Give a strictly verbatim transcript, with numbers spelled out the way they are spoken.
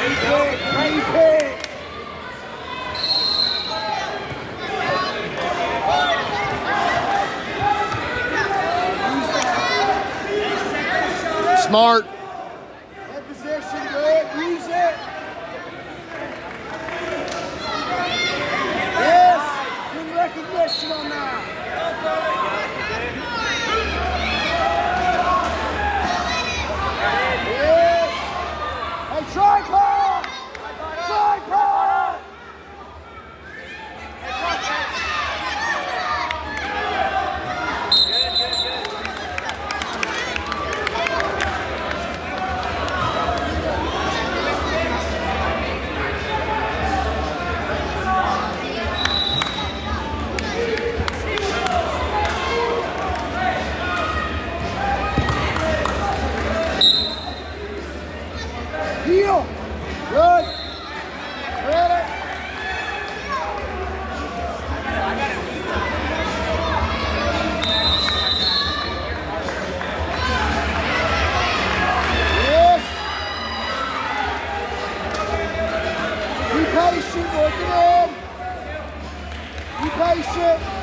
Smart. That position, good. Use it. Yes. Good recognition on that. Yes. Hey, tripod. Tripod. Heel. Good. Ready. Yes. Be patient, work it in. Be patient.